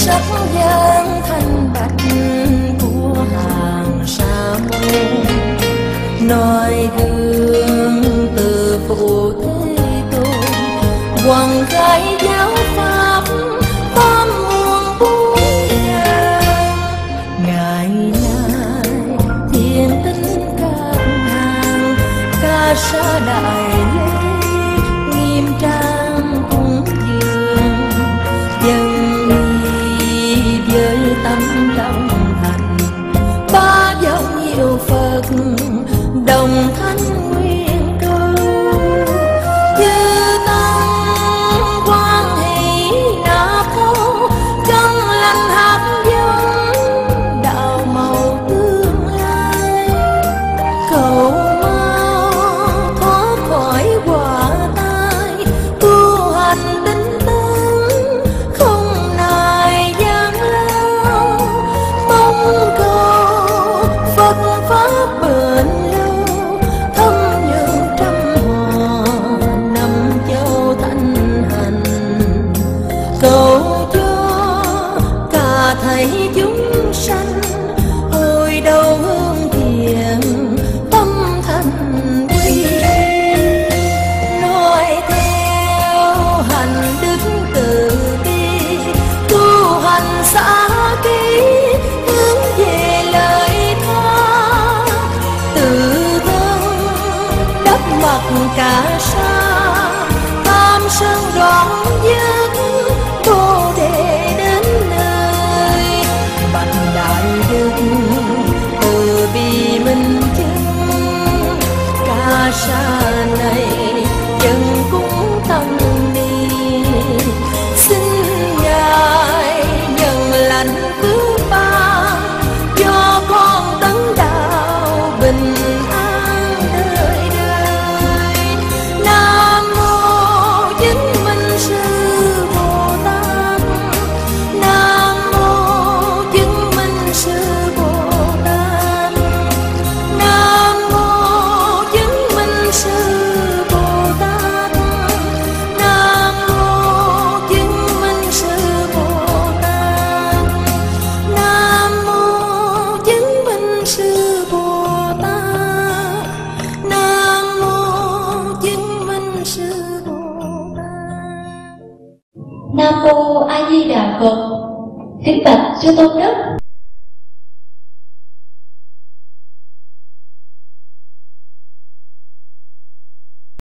sắc dáng thanh bạch của hàng sa môn, nói gương từ phụ thế tôn, hoàng khai giáo pháp tam muôn bốn ngàn. Ngày nay thiên tinh các hàng ca sa đại lễ, nghiêm trang cúng dường dân đi với tâm trong thành. Ba dòng hiệu Phật đồng thanh nguyên câu, chư tăng quan hỷ nạp thâu, chân lành hạt giống đạo màu tương lai. Cầu mau thoát khỏi quả tai, tu hành tinh tấn không nài gian lao. Mong cầu Phật pháp bền lâu, thâm nhập trăm hòa năm châu thanh hành. Cầu cho cả thảy chúng sanh hồi đầu hương thiện, tâm thành quy. Nói theo hành đức từ bi, tu hành xã ký, hướng về lời tha. Tự thân đắp mặt cả sa, tam sơn đoạn dứt bồ đề đến nơi. Bạch đại đức từ bi minh chứng, ca sa này dân cũng tâm đi. Xin ngài nhận lành phước ban, cho con tấn đạo bình an đời đời. Nam mô chứng minh sư Bồ Tát, Nam mô chứng minh sư Bồ Tát, Nam mô chứng minh sư Bồ Tát, Nam mô chứng minh sư Bồ Tát, Nam mô chứng minh sư Bồ Tát, Nam mô chứng minh sư Bồ Tát. Nam mô A Di Đà Phật. Kính bạch chư tôn đức,